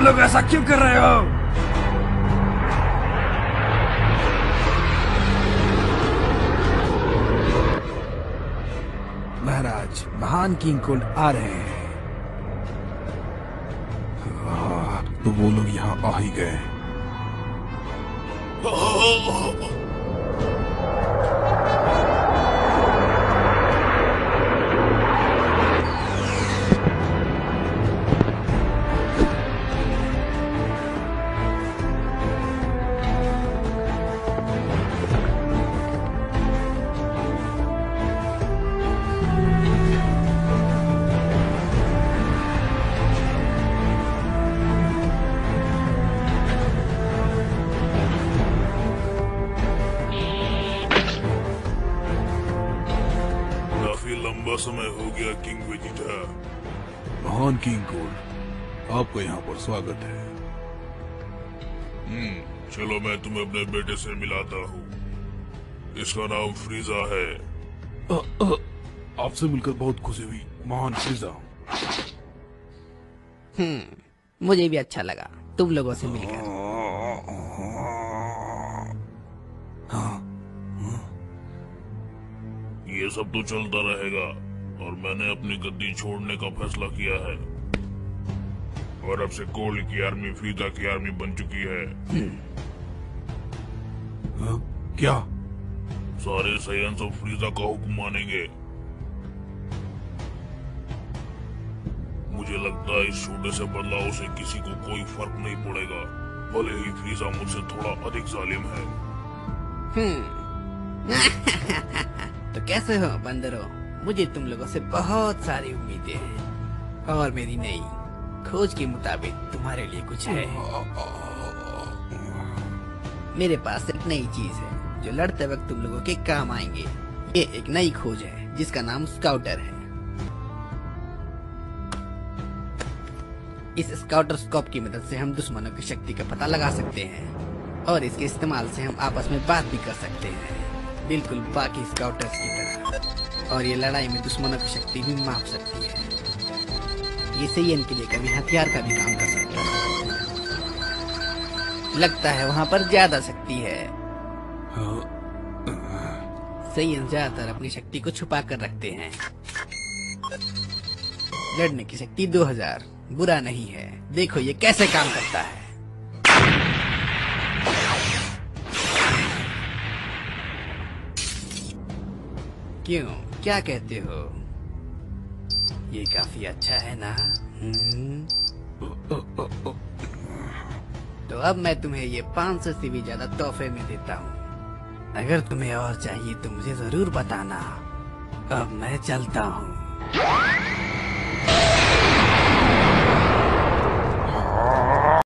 लोग ऐसा क्यों कर रहे हो? महाराज, महान किंग कोल्ड आ रहे हैं। तो वो लोग यहाँ आ ही गए। लंबा समय हो गया किंग वेजिटा। महान किंग कोल्ड, आपका यहाँ पर स्वागत है। चलो मैं तुम्हें अपने बेटे से मिलाता हूँ। इसका नाम फ्रीजा है। आपसे मिलकर बहुत खुशी हुई महान फ्रीजा। मुझे भी अच्छा लगा तुम लोगों से मिलकर। ये सब तो चलता रहेगा और मैंने अपनी गद्दी छोड़ने का फैसला किया है। और अब से कोल्ड की आर्मी फ्रीजा की आर्मी बन चुकी है। क्या? सारे साइंस ऑफ फ्रीजा का हुक्म मानेंगे। मुझे लगता है इस छोटे से बदलाव से किसी को कोई फर्क नहीं पड़ेगा, भले ही फ्रीजा मुझसे थोड़ा अधिक जालिम है। तो कैसे हो बंदरों? मुझे तुम लोगों से बहुत सारी उम्मीदें हैं और मेरी नई खोज के मुताबिक तुम्हारे लिए कुछ है। मेरे पास एक नई चीज है जो लड़ते वक्त तुम लोगों के काम आएंगे। ये एक नई खोज है जिसका नाम स्काउटर है। इस स्काउटर स्कोप की मदद से हम दुश्मनों की शक्ति का पता लगा सकते हैं और इसके इस्तेमाल से हम आपस में बात भी कर सकते हैं, बिल्कुल बाकी स्काउटर्स की तरह। और ये लड़ाई में दुश्मनों की शक्ति भी माप सकती है। ये सैयन के लिए कभी हथियार का भी काम कर सकता है। लगता है वहाँ पर ज्यादा शक्ति है। सैयन ज्यादातर अपनी शक्ति को छुपा कर रखते हैं। लड़ने की शक्ति 2000 बुरा नहीं है। देखो ये कैसे काम करता है। क्यों, क्या कहते हो? ये काफी अच्छा है ना? तो अब मैं तुम्हें ये 500 से भी ज्यादा तोहफे में देता हूँ। अगर तुम्हें और चाहिए तो मुझे जरूर बताना। अब मैं चलता हूँ।